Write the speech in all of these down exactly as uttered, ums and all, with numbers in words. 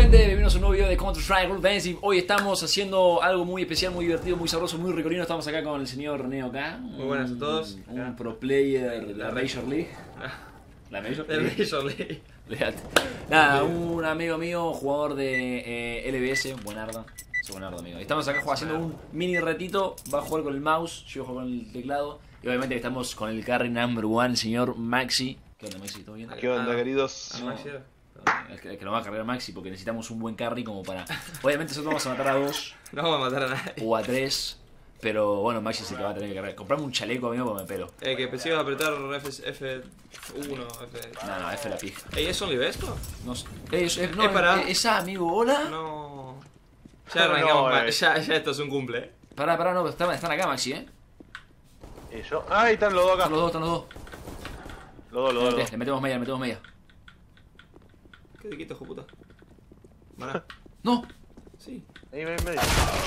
gente? Bienvenidos a un nuevo video de Counter-Strike Global Offensive. Hoy estamos haciendo algo muy especial, muy divertido, muy sabroso, muy ricolino. Estamos acá con el señor Neo K. Muy buenas a todos. Un, un pro player de la Major League. La Major El League. Major League. Nada, un amigo mío, jugador de eh, L B S, buenardo. Es buenardo, amigo. Estamos acá haciendo un mini retito. Va a jugar con el mouse, yo juego con el teclado. Y obviamente estamos con el carry number one, el señor Maxi. ¿Qué onda, Maxi? ¿Todo bien? ¿Qué onda, Ah, queridos? ah, Maxi era. Es que, es que lo va a cargar Maxi porque necesitamos un buen carry como para... Obviamente nosotros vamos a matar a dos No vamos a matar a nadie. o a tres. Pero bueno, Maxi se te va a tener que cargar. Comprame un chaleco, amigo, porque me pelo. Eh, que pensé que iba a apretar F, F uno, F... No, no, F la pija. Ey, ¿es only esto? No sé. Es, es, no, Es para- es- esa, amigo, hola. No... Ya No, arrancamos no, mal. eh. Ya, ya esto es un cumple, eh. Pará, pará, no, están, están acá, Maxi, eh. ¿Y yo? Ah, ahí están los dos acá. Están los dos, están los dos. Los dos, los dos. Le, le metemos media, le metemos media. ¿Qué te quito, hijo puta? Pará. No. Sí. Ahí, ahí, ahí.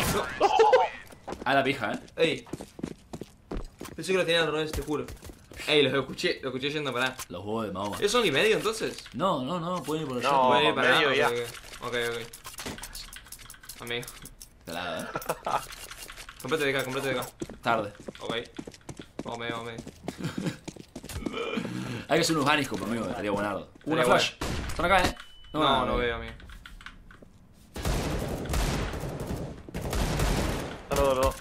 A la pija, eh. Ey. Pensé que lo tenían al revés, te juro. Ey, lo escuché, lo escuché yendo para. Los huevos de Mahoma. ¿Es only medio entonces? No, no, no, pueden ir por allá. No. Puede ir para medio ok, ya. Ok, ok. ok. Amigo. Talada, eh. Comprate de acá, comprate de acá. Tarde. Ok. Vamos medio, vamos medio. Hay que hacer unos baniscos conmigo, estaría buenardo. Una Estaría flash. Están acá, eh. No, no veo, amigo. Están los dos, los dos.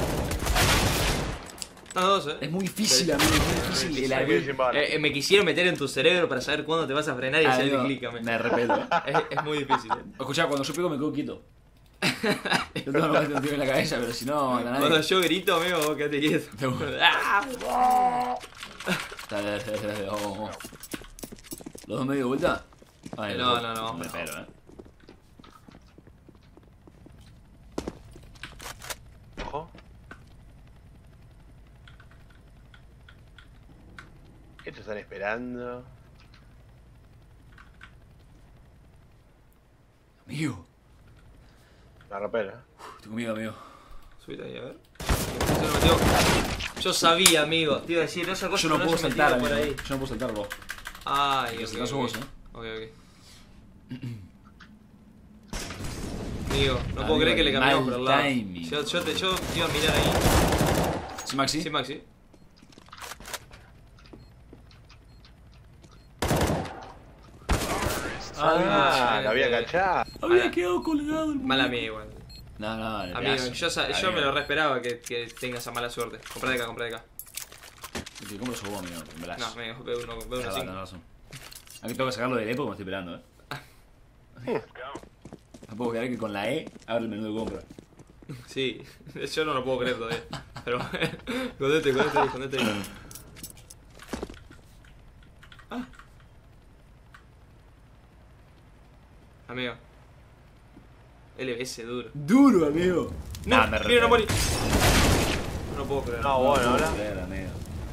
Están los dos, eh. Es muy difícil, amigo, es muy difícil. El Me quedé avi- sin balas. Eh, eh, me quisieron meter en tu cerebro para saber cuándo te vas a frenar y hacer Amigo, el clic, amigo. me respeto, eh. Es, es muy difícil, eh. Escuchá, cuando yo pego me quedo quieto. Yo tengo que meter un tiro en la cabeza, pero si no, a nadie. Cuando yo grito, amigo, vos quedate quieto. De una. ¡Ah! Dale, dale, dale, dale, vamos, vamos. ¿Los dos medio de vuelta? Ay, No, no, no, Me no. espero, eh. Ojo. Estos están esperando. Amigo. La rapera. Uf, tengo miedo, amigo. Subite ahí, a ver. Se lo metió. Yo sabía, amigo. Te iba a decir, esa cosa Yo no puedo se saltar, metía amigo. por ahí. Yo no puedo saltar, vos. Ay, Que ok, saltás ok. vos, eh. Ok, ok. Amigo, no puedo Amigo, creer que le cambiamos mal por el lado. timing. Yo, yo, te, yo te iba a mirar ahí. ¿Sí, Maxi? Sí, Maxi. Ah, Ah, la había ok. cachado. Había Mala- quedado colgado el Mala mía igual. No, no, el Amigo, pedazo. yo, sa- yo Amigo. me lo re esperaba que, que tenga esa mala suerte. Comprá de acá, comprá de acá. El que compro sos vos, amigo. En verdad. No, amigo, veo uno, veo Tenés uno razón, cinco. tenés razón. Aquí tengo que sacarlo del E porque me estoy esperando, eh. No puedo creer que con la E abre el menú de compra. Sí, yo no lo puedo creer todavía. Pero escondete, escondete ahí, escondete ahí. Ah. Amigo. L B S duro. Duro, amigo. No, Ah, me mira, no re- morí. No lo puedo creer. No, bueno, puedo ahora. creer, amigo.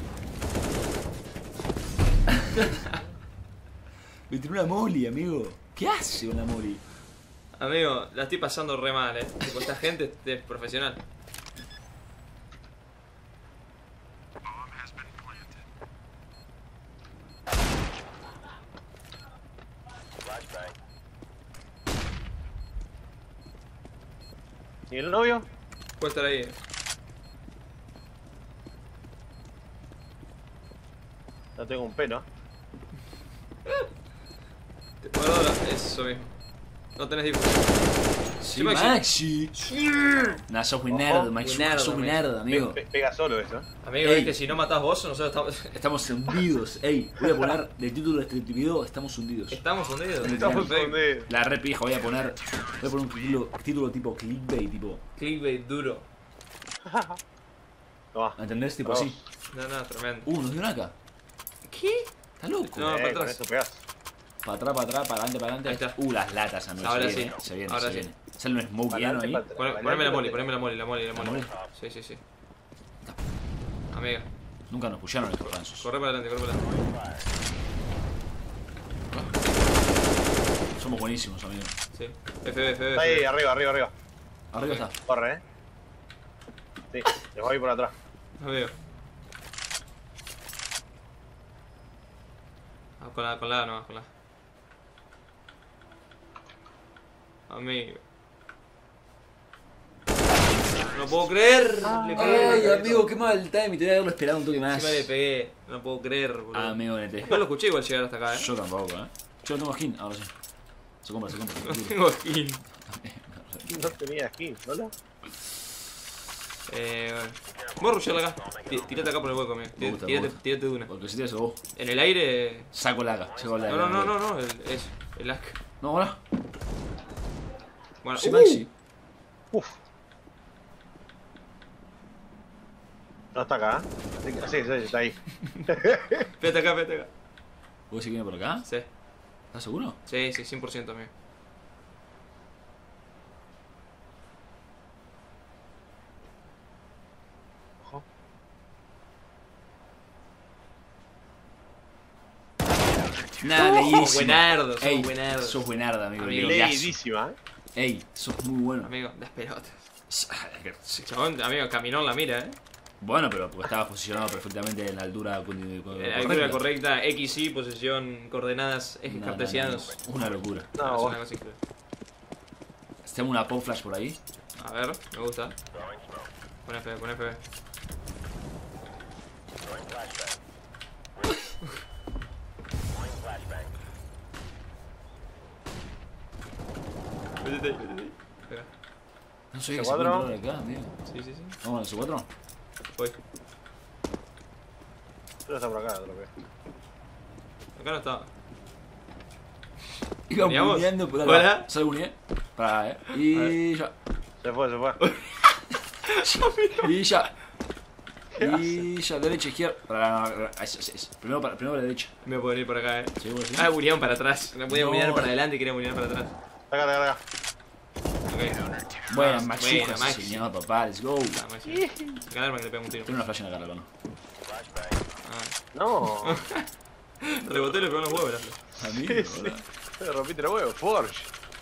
Me tiró una moli, amigo. ¿Qué hace una moli? Amigo, la estoy pasando re mal, eh. Tipo, esta gente es profesional. ¿Y el novio? Puede estar ahí, eh. No tengo un pelo. Te puedo dar eso mismo. No tenés diff. Sí, Maxi. Maxi. Nah, sos muy nerd, Maxi. Muy nerd, Sos muy Maxi. nerd, amigo. Pe- pe- pega solo eso. ¿eh? Amigo, Ey. es que si no matás vos, nosotros estamos. Estamos hundidos. Ey, voy a poner del título de este video, estamos hundidos. Estamos hundidos. Estamos Perfecto. hundidos. La re pija, voy a poner. Voy a poner un título, título tipo clickbait, tipo. Clickbait duro. Toma. ¿Entendés? Tipo Vamos. así. No, no, tremendo. Uh, nos dio una acá. ¿Qué? ¿Estás loco? No, para Eh, con atrás. eso pegás. Para atrás, para atrás, para adelante, para Ahí adelante. está. Uh, las latas, amigo. Ahora se sí. viene, se viene, Ahora se sí. viene. Sale un smoke Para ahí. adelante, para Poné- atrás. Poneme la moli, poneme la moli, la moli, la moli, la ¿La moli. moli? Sí, sí, sí. Amiga, Nunca nos pusieron estos fransos. corre para adelante, corre para adelante. Somos buenísimos, amigo. Sí. F B, F B. Está ahí, F B. arriba, arriba, arriba. Arriba está. Corre, eh. Sí, les voy a ir por atrás. Amigo. Ah, con la, con la, no, con la. Amigo. No puedo creer. Le pegué. Ay, amigo, qué mal time. Te voy a haberlo esperado un toque más. Encima le pegué. No puedo creer, boludo. Ah, amigo, nete. No lo escuché igual llegar hasta acá, eh. Yo tampoco, eh. Yo no tengo skin, ahora sí. Se compra, se compra. No tengo skin. No tenía skin, ¿no? Eh, bueno. Voy a rushearla acá. Tí- Tírate acá por el hueco, amigo. Me gusta, me Tírate, gusta. tírate de una. Porque si tienes vos, En el aire. saco la acá. Saco la No, no, no, no, no. El, es el ask. No, ahora. Bueno, Sí, uh, Maxi. Uf. No está acá, ¿eh? Sí, sí, está ahí. Espérate acá, espérate acá. ¿Vos si viene por acá? Sí, ¿Estás seguro? sí, sí, cien por ciento, amigo. Ojo. Nada, leísimo. Buenardo, sos Ey, buenardo. sos buenarda, amigo. Amigo, leíazo. Leidísima, ¿eh? Ey, sos muy bueno. Amigo, das pelotas. Sí. Chabón, amigo, caminó en la mira, eh. Bueno, pero porque estaba posicionado perfectamente en la altura con- con- La altura correcta, X Y, posición, coordenadas, ejes No, no, no, cartesianos. no. Una locura. No, es vos. una cosa increíble. Tengo una pop flash por ahí. A ver, me gusta. Pon F, pon F. Métete ahí, métete ahí. Venga. No sé qué ¿C se puede cuatro? entrar acá, amigo. Sí, sí, sí. Vamos a la C cuatro. Voy. Pero está por acá, lo que. Acá no estaba. Iba ¿Veníamos? buneando por Hola. acá. Salgo buneé. Pará, eh. Y ya. Se fue, se fue. Y ya. ¿Qué Y ya, derecha, izquierda. Pará, no, no, es- es- es. Primero para, primero para la derecha. Me voy a venir por acá, eh. ¿Sí, vos sí? Ah, bulearon para atrás. No podía No. bulear para adelante y quería bulear para atrás. Acá, acá, acá. Ok. Buena, Ah, machuca, buena, Maxi. señor, papá. Let's go. Ah, Maxi. Acá el arma que le pega un tiro. Tiene una flash en la cara, ¿no? Ah. No. Reboté y le pegó en los huevos, la flecha. Amigo, Sí, sí. hola. Te rompiste los huevos, Forge.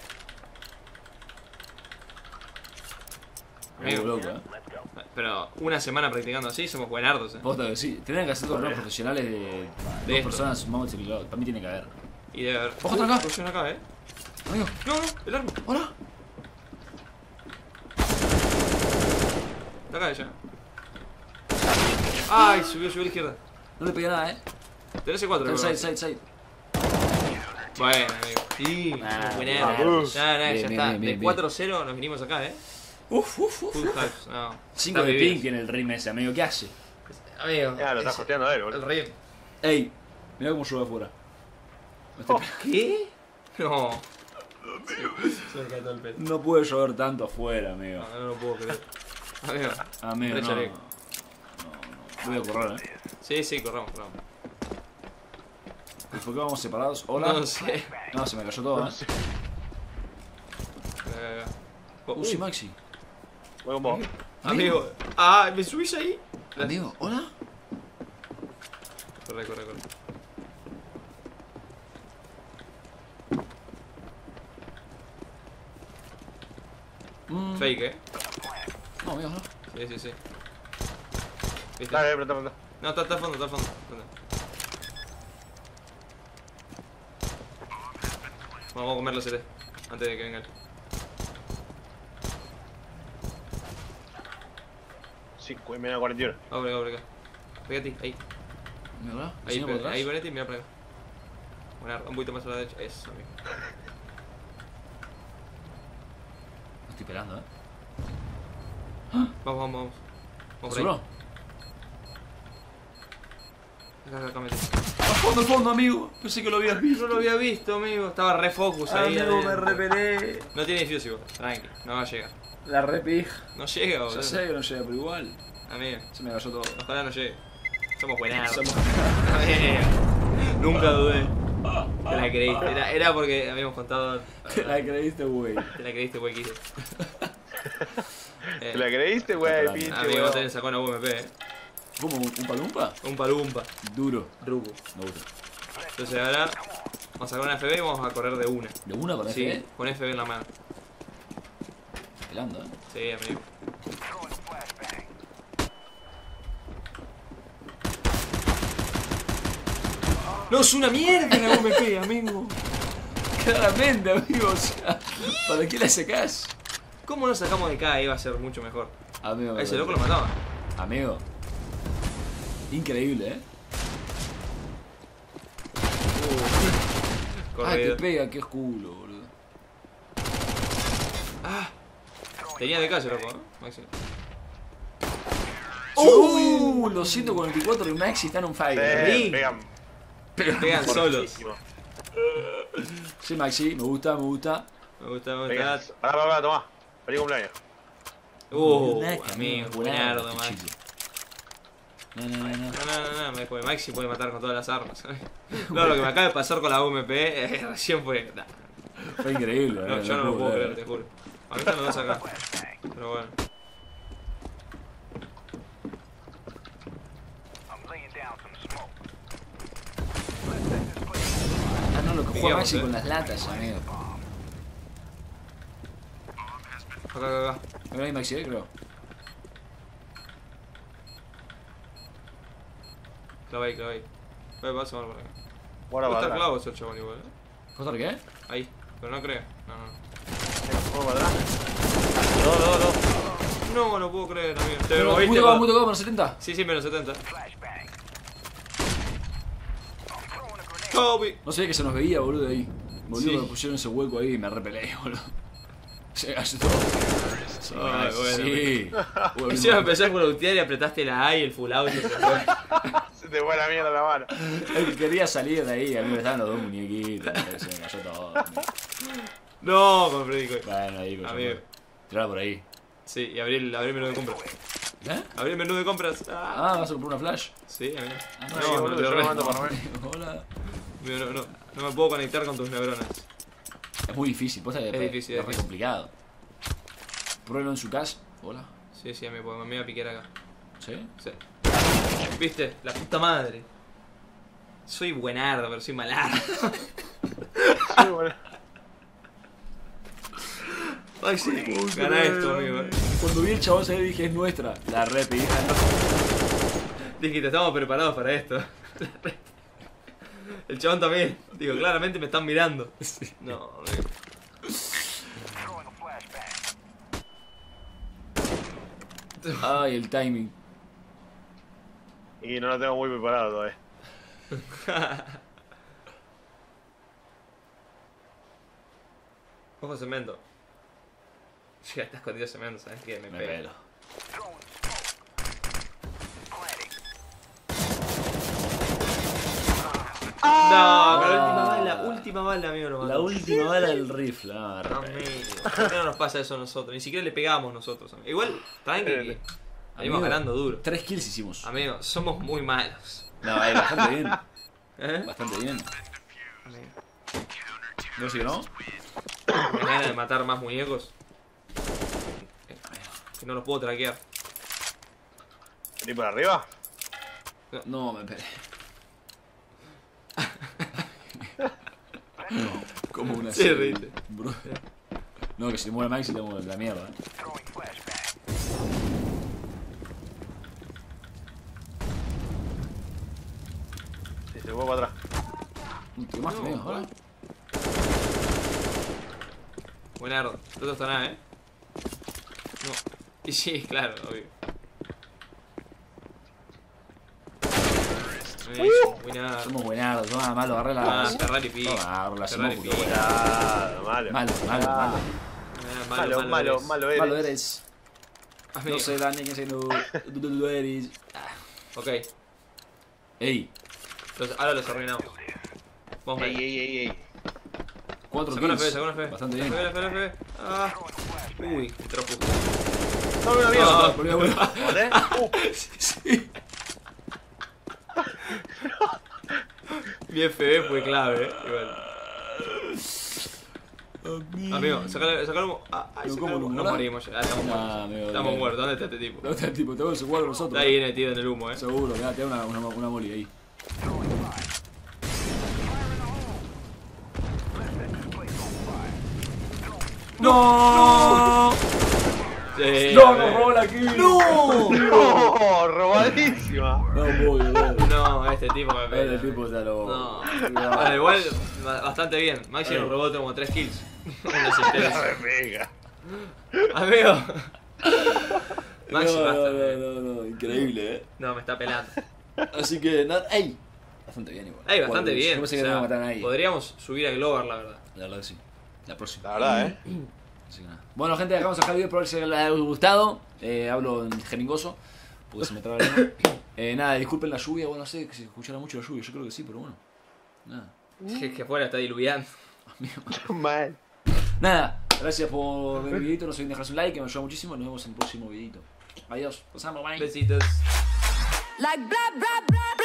Amigo. Amigo, loco, eh. Pero una semana practicando así, somos buenardos, eh. Posta que sí. Tendrían que hacer torneos profesionales de De dos esto. personas mouse y Para mí tiene que haber. Y debe haber. Ojo, acá. Funciona acá, eh. Amigo, No, no, el arma. hola. Está acá ella. Ay, subió, subió a la izquierda. No le pegué nada, eh. Tenés C cuatro, Side, bro. side, side. Bueno, amigo. Sí, Ah, somos bien, buenardos. bien, No, no, ya bien, está. bien, bien, De cuatro cero nos vinimos acá, eh. Uf, uf, uf. Full house, no. cinco Está de vivido. ping tiene el ring ese, amigo. ¿Qué hace? Amigo. Ya, lo estás ese- costeando a él, El boludo. rey. Ey, mira cómo llueve afuera. Me estoy- ¿Qué? No. Se me cae todo el pelo. No puede llover tanto afuera, amigo. No, no lo puedo creer. Amigo. Amigo, no. Recharé. No, no. Voy a correr, eh. Sí, sí, corramos, corramos. ¿Y por qué vamos separados? Hola. No sé. No, se me cayó todo, eh. Acá, acá, acá. Oh, Uh, sí, uh, Maxi. Voy con vos. Amigo. Ah, ¿me subís ahí? Amigo, hola. Corre, corre, corre. Mm. Fake, eh. No, amigo, no. Sí, sí, sí. ¿Viste? Dale, apretá, apretá. No, está, está al fondo, está al fondo. ¿Dónde? Vamos a comer los C T antes de que venga él. cinco y media cuarenta y uno. Vamos por acá, por acá. Pégate, ahí. Amigo, hola. Ahí, ¿Sigue por pe- atrás? ahí ponete y mira para acá. Bueno, un poquito más a la derecha. Eso, amigo. No estoy pelando, eh. Vamos, vamos, vamos. Vamos por ahí. ¿Seguro? Acá, acá, acá, mete. Al fondo, al fondo, amigo. Pensé que lo habías visto. No lo había visto, amigo. Estaba re focus ahí. Amigo, me adentro. repelé. No tiene defuse igual. Tranqui, no va a llegar. La repija. No llega, Ya boludo. sé que no llega, pero igual. Amigo, Se me cayó todo. ojalá no llegue. Somos buenardos. Somos- Amigo. Nunca dudé. Te la creíste. Era, era porque habíamos contado. Te la creíste, güey. Te la creíste, güey, quise. ¿Te la creíste, güey? Está Pinche, Amigo, vos weón. tenés sacó una U M P, eh. ¿Cómo? ¿Un un palumpa? Un palumpa. Duro. Rubo. Me gusta. Entonces ahora vamos a sacar una F B y vamos a correr de una. ¿De una con Sí, F B? con F B en la mano. Pelando, eh. Sí, amigo. No, es una mierda la U M P, amigo. Claramente, amigo. O sea, ¿para qué la sacás? ¿Cómo nos sacamos de acá? Iba a ser mucho mejor. Amigo, A ese loco lo mataba. Amigo. Increíble, ¿eh? Uh, Ah, te corrido. pega, qué culo, boludo. Ah, tenía de calle, loco, ¿no? Maxi. Uh, los ciento cuarenta y cuatro de Maxi están on fire. Sí, Sí. pegan. Pegan solos. muchísimo. Sí, Maxi, me gusta, me gusta. Me gusta, me Pegan. gusta. Pará, pará, pará, tomá. Feliz cumpleaños. Uh, Naca, amigo, amigo, buenardo, este Maxi. chico. No, no, no, no. No, no, no, no, me puede, Maxi puede matar con todas las armas, ¿sabes? No, lo que me acaba de pasar con la U M P eh, recién fue. Nah, Fue increíble, no, ¿eh? yo no lo puedo creer, creer. te juro. A mí están los dos acá. Pero bueno. Ah, no, lo que juega Pillamos, Maxi eh. con las latas, amigo. Acá, acá, acá. No hay Maxi, eh, creo. Clava ahí, clava ahí. Voy, vas a ver por acá. Guarda Puede para estar atrás. clavo ese chabón igual, eh. ¿Costa qué? Ahí. Pero no creo. No, no. Guarda para atrás. No, no, no. No, no puedo creer, amigo. Te Pero, moviste, muy tocado, va. muy tocado, menos setenta. Sí, sí, menos setenta. Kobe. No sé que se nos veía, boludo, ahí. Boludo, Sí. me pusieron ese hueco ahí y me repelé, boludo. Se ayudó. Sí, Ay, bueno, sí. Bueno, Encima empecé a colotear y apretaste la A y el full out y se fue. Se te fue la mierda la mano. el que quería salir de ahí, a mí me estaban los dos muñequitos. Se me cayó todo. No, con Freddy Coy. Bueno, ahí, con Amigo. tirala por ahí. Sí, y abrí el, abrí el menú de compras. ¿Eh? Abrí el menú de compras. Ah, Ah, ¿vas a comprar una flash? sí, amigo. Ah, Sí, No, no, boludo, te yo re- lo mando para comer. Hola. no, no, no, no me puedo conectar con tus neuronas. Es muy difícil, posta que Es difícil, es es re difícil. complicado. Pruébalo en su casa. Hola. Sí, sí, amigo, porque me iba a piquear acá. ¿Sí? Sí. ¿Viste? La puta madre. Soy buenardo, pero soy malardo. Sí, bueno. Ay, sí. Gana esto, amigo. Cuando vi el chabón se dije es nuestra. La re pija. Dijiste, estamos preparados para esto. El chabón también. Digo, claramente me están mirando. No, amigo. Ay, el timing. Y no lo tengo muy preparado todavía. Ojo cemento. Ya está escondido cemento, ¿sabes qué? Me, Me pego. pelo. No, con la última bala, última bala, amigo, lo mató. La última bala del rifle. Ah, re Amigo, pelo. ¿por qué no nos pasa eso a nosotros? Ni siquiera le pegamos nosotros, amigo. Igual, tranqui, que venimos Amigo, ganando duro. Tres kills hicimos. Amigo, somos muy malos. No, eh, bastante bien. ¿Eh? Bastante bien. Amigo. ¿No sé que no? ¿Tenés ganas de matar más muñecos? Que no los puedo traquear. ¿Vení para arriba? No, me peleé. Como una Sí, serie, reíste. bro. No, que si te muere Maxi te muere la mierda. eh. Sí, se fue para atrás. Un tío más que mío, hola. Buenardo. El otro está nada, ¿eh? No. Y sí, claro, obvio. Buenísimo, buenardo. Somos buenardos, toma, malo, agarré la. Ah, Ferrari Pi. Toma, agarré la Ferrari smoke, Pi. puto. Malo, malo. Malo, malo, Ah, malo. Ah, Malo, malo, eres. malo eres. Malo eres. Amigo. No sé, Dani, que se no. Tú lo eres. Ok, Ey, entonces ahora los arruinamos. Vamos, Ey, ey. ey, ey, ey. cuatro Sacó una fe, kills. sacó una fe. Bastante bien. Fe, fe, fe. Ah. Uy, entró justo. No, una No, mierda. Volví a volver. ¿Vale? Uh, Sí. Mi F B fue clave, eh. Igual. Amigo, sacale, sacale un. Ah, ay, ¿Pero sacale cómo, un- no Nos morá? morimos ya. Ah, estamos Nah, muertos. amigo, Estamos bien. muertos. ¿Dónde está este tipo? ¿Dónde está el tipo? Tengo que jugar nosotros. Está ahí metido en el humo, eh. Seguro, mirá, te da una, una, una moli ahí. ¡No! ¡No! Te Sí, No, a nos ver. robó la kill. ¡No! ¡No! ¡Robadísima! No puedo, no. No, este tipo me pega. Este tipo está loco. No. Bueno, igual ba- bastante bien. Maxi nos robó como tres kills. Un desespero. Me pega. Amigo. No, Maxi, no, basta. no, no, no, increíble, eh. No, me está pelando. Así que, nada, ey. Bastante bien igual. Ey, bastante Bueno, bien. Yo pensé O que no sea, me mataron ahí. podríamos subir a Glover, la verdad. La verdad que sí. La próxima. La verdad, eh. Así que nada. Bueno, gente, dejamos dejar el video, espero que les haya gustado. Eh, hablo en jeringoso, porque se me traba la lengua. Eh, nada, disculpen la lluvia, bueno, no sé si se escuchará mucho la lluvia, yo creo que sí, pero bueno. Nada. Que, que fuera está diluviando. Mal. Nada, gracias por ver el videito, no se olviden de dejar su like, que me ayuda muchísimo. Nos vemos en el próximo videito. Adiós, pasamos, bye. Besitos. Like blah blah blah.